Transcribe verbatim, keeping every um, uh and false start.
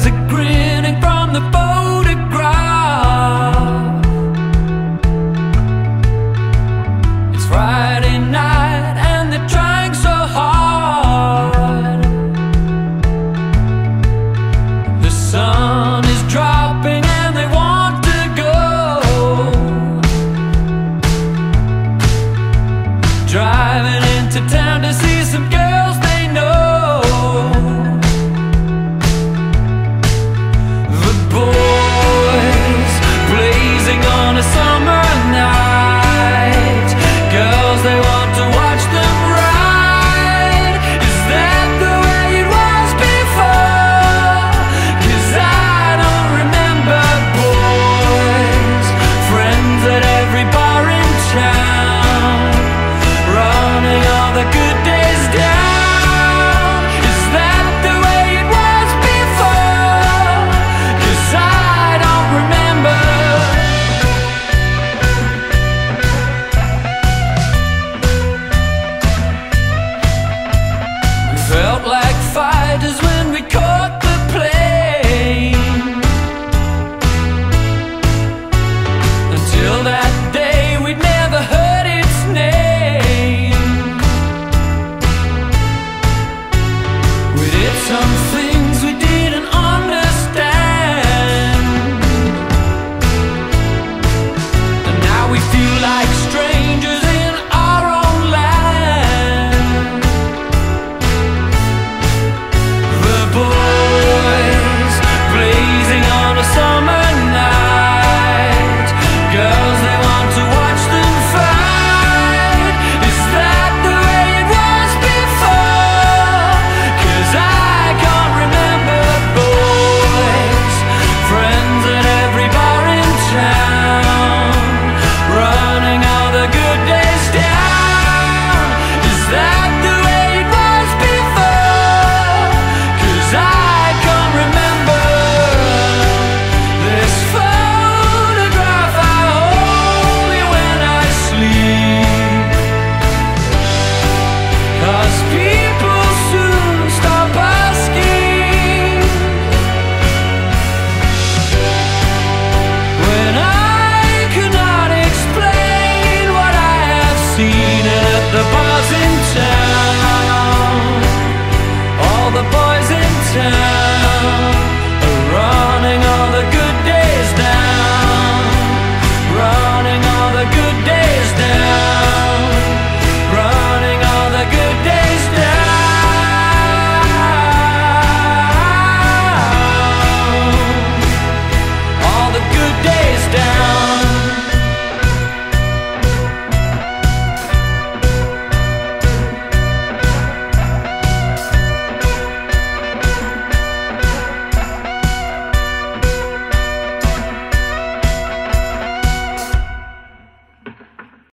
are grinning from the photograph. It's Friday night and they're trying so hard. The sun is dropping and they want to go, driving into town to see some girls they know. The boys blazing on a summer night, girls they want to watch them ride. Is that the way it was before? 'Cause I don't remember boys, friends at every bar in town, running all the good days down. Is that the way it was before? 'Cause I don't remember. We felt like fighters when we caught the plane. Until that day we'd never heard its name. We did some things we didn't understand, and now we feel like strangers in our own land. The boys blazing on a summer night, girls they want to watch them fight. Is that the way it was before? 'Cause I can't remember boys, friends at every bar in town, running all the good days down. Is that the way it was before? 'Cause I can't remember. This photograph I hold me when I sleep, 'cause people soon stop asking. When I could not explain what I have seen at the bars in town, all the boys in town.